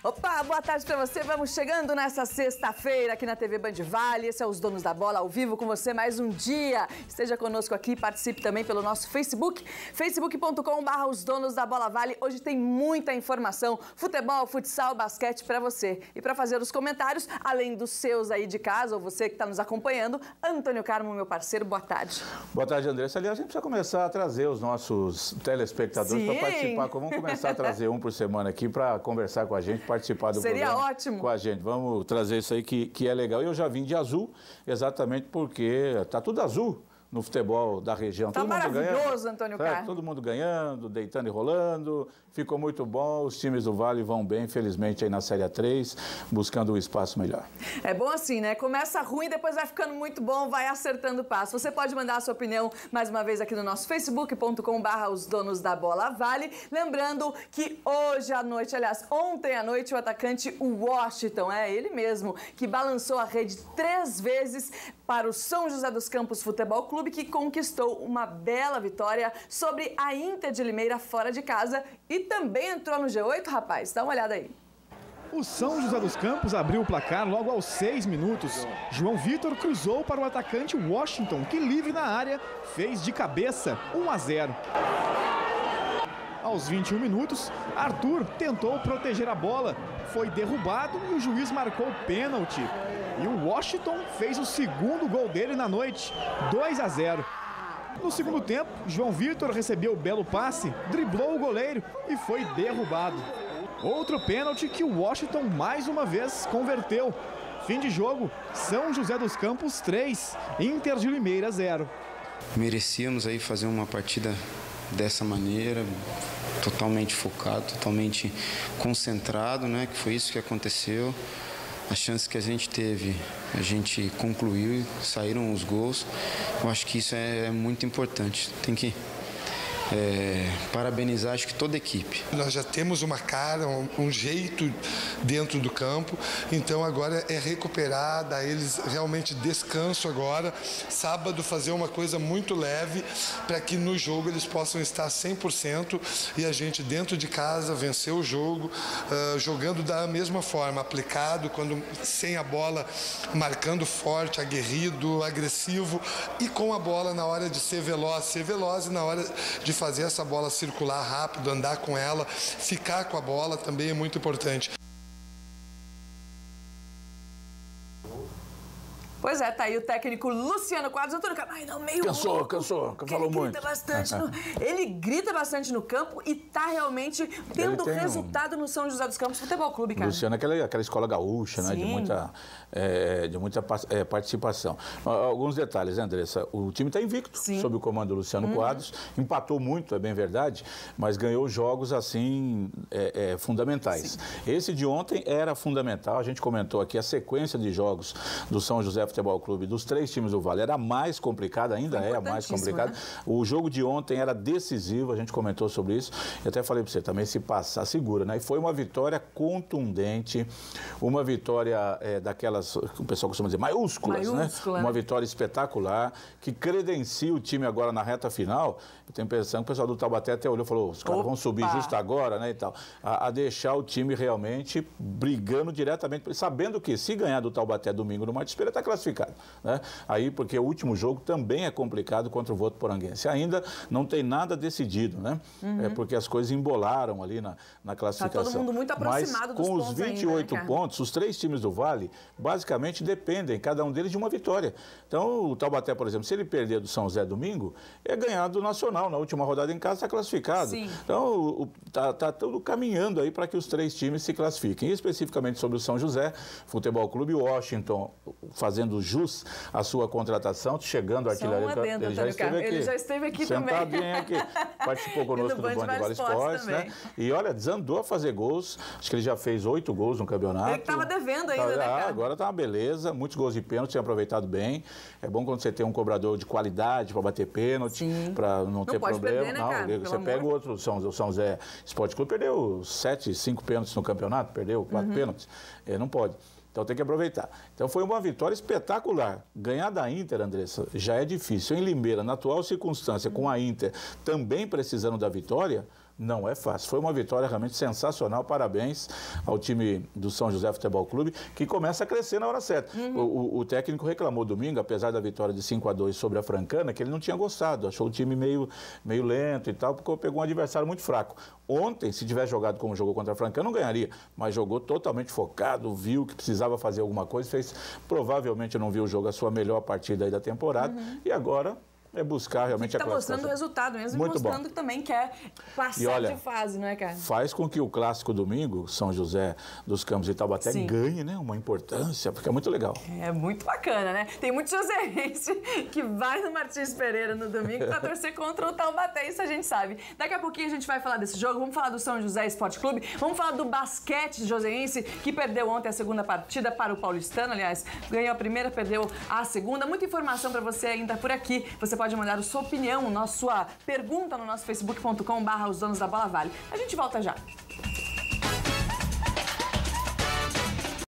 Opa, boa tarde pra você. Vamos chegando nessa sexta-feira aqui na TV Band Vale. Esse é Os Donos da Bola, ao vivo com você mais um dia. Esteja conosco aqui, participe também pelo nosso Facebook, facebook.com/Os Donos da Bola Vale. Hoje tem muita informação, futebol, futsal, basquete pra você. E pra fazer os comentários, além dos seus aí de casa, ou você que tá nos acompanhando, Antônio Carmo, meu parceiro, boa tarde. Boa tarde, Andressa. Aliás, a gente precisa começar a trazer os nossos telespectadores para participar. Vamos começar a trazer um por semana aqui para conversar com a gente, participar do programa. Seria ótimo. Com a gente. Vamos trazer isso aí que é legal. E eu já vim de azul, exatamente porque tá tudo azul no futebol da região. Tá todo mundo maravilhoso, ganhando, Antônio Carmo. Todo mundo ganhando, deitando e rolando. Ficou muito bom. Os times do Vale vão bem, felizmente, aí na Série A3, buscando um espaço melhor. É bom assim, né? Começa ruim, depois vai ficando muito bom, vai acertando o passo. Você pode mandar a sua opinião mais uma vez aqui no nosso facebook.com/Os Donos da Bola Vale. Lembrando que hoje à noite, aliás, ontem à noite, o atacante Washington, ele mesmo, que balançou a rede 3 vezes para o São José dos Campos Futebol Clube, que conquistou uma bela vitória sobre a Inter de Limeira fora de casa e também entrou no G8, rapaz. Dá uma olhada aí. O São José dos Campos abriu o placar logo aos 6 minutos. João Vitor cruzou para o atacante Washington, que livre na área, fez de cabeça 1-0. Aos 21 minutos, Arthur tentou proteger a bola, foi derrubado e o juiz marcou pênalti. E o Washington fez o segundo gol dele na noite, 2-0. No segundo tempo, João Vitor recebeu o belo passe, driblou o goleiro e foi derrubado. Outro pênalti que o Washington mais uma vez converteu. Fim de jogo, São José dos Campos 3, Inter de Limeira 0. Merecíamos aí fazer uma partida dessa maneira, totalmente focado, totalmente concentrado, né? Que foi isso que aconteceu. A chance que a gente teve, a gente concluiu, saíram os gols. Eu acho que isso é muito importante. Tem que parabenizar, acho que toda a equipe. Nós já temos uma cara, um jeito dentro do campo, então agora é recuperar, dar eles realmente descanso agora. Sábado fazer uma coisa muito leve para que no jogo eles possam estar 100% e a gente dentro de casa vencer o jogo, jogando da mesma forma, aplicado, quando sem a bola, marcando forte, aguerrido, agressivo e com a bola na hora de ser veloz e na hora de fazer essa bola circular rápido, andar com ela, ficar com a bola também é muito importante. Pois é, tá aí o técnico Luciano Quadros. Antônio Carmo, meio cansou, falou muito. Ele grita bastante no campo e tá realmente tendo resultado no São José dos Campos Futebol Clube, cara. Luciano é aquela escola gaúcha, né? De muita participação. Alguns detalhes, né, Andressa? O time está invicto sob o comando do Luciano Quadros. Empatou muito, é bem verdade, mas ganhou jogos, assim, fundamentais. Sim. Esse de ontem era fundamental. A gente comentou aqui a sequência de jogos do São José Futebol Clube, dos 3 times do Vale, era mais complicada, ainda é mais complicada. Né? O jogo de ontem era decisivo, a gente comentou sobre isso. Eu até falei para você, também se passar, segura, né? E foi uma vitória contundente, uma vitória daquelas, o pessoal costuma dizer, maiúsculas, né? Uma vitória espetacular, que credencia o time agora na reta final. Eu tenho impressão que o pessoal do Taubaté até olhou e falou, os caras vão subir justo agora, né? E tal. A deixar o time realmente brigando diretamente, sabendo que se ganhar do Taubaté domingo no Martins Pereira, está classificado, né? Aí, porque o último jogo também é complicado contra o Votuporanguense. Ainda não tem nada decidido, né? Porque as coisas embolaram ali na classificação. Tá todo mundo muito aproximado dos pontos. Com os 28 ainda, né, pontos, os 3 times do Vale, basicamente dependem, cada um deles, de uma vitória. Então, o Taubaté, por exemplo, se ele perder do São José domingo, é ganhar do Nacional. Na última rodada em casa está classificado. Sim. Então, tá tudo caminhando aí para que os 3 times se classifiquem. E especificamente sobre o São José Futebol Clube, o Washington fazendo jus à sua contratação, chegando a artilharia. Ele já esteve aqui também. Sentadinho aqui. Participou conosco do Band Vale Esportes, né? E olha, desandou a fazer gols. Acho que ele já fez 8 gols no campeonato. Ele estava devendo ainda, né, cara? Agora tá uma beleza. Muitos gols de pênalti, tem aproveitado bem. É bom quando você tem um cobrador de qualidade para bater pênalti, para não ter problema. Perder, né, cara? Você pega o outro, o São José Esporte Clube, perdeu 5 pênaltis no campeonato, perdeu 4 pênaltis. Não pode. Então tem que aproveitar. Então foi uma vitória espetacular. Ganhar da Inter, Andressa, já é difícil. Em Limeira, na atual circunstância, com a Inter também precisando da vitória, não é fácil. Foi uma vitória realmente sensacional. Parabéns ao time do São José Futebol Clube, que começa a crescer na hora certa. O técnico reclamou domingo, apesar da vitória de 5-2 sobre a Francana, que ele não tinha gostado. Achou o time meio lento e tal, porque pegou um adversário muito fraco. Ontem, se tivesse jogado como jogou contra a Francana, não ganharia. Mas jogou totalmente focado, viu que precisava fazer alguma coisa, provavelmente não viu o jogo, a sua melhor partida aí da temporada. E agora é buscar realmente a classificação. Está mostrando o resultado mesmo, muito mostrando bom. Que também quer passar olha, de fase, não é, cara? Faz com que o clássico domingo, São José dos Campos e Taubaté, ganhe, né, uma importância, porque é muito legal. É muito bacana, né? Tem muito joseense que vai no Martins Pereira no domingo para torcer contra o Taubaté, isso a gente sabe. Daqui a pouquinho a gente vai falar desse jogo, vamos falar do São José Esporte Clube, vamos falar do basquete joseense, que perdeu ontem a segunda partida para o Paulistano, aliás, ganhou a primeira, perdeu a segunda. Muita informação para você ainda por aqui. Você pode mandar a sua opinião, sua pergunta no nosso facebook.com/os donos da bola vale. A gente volta já.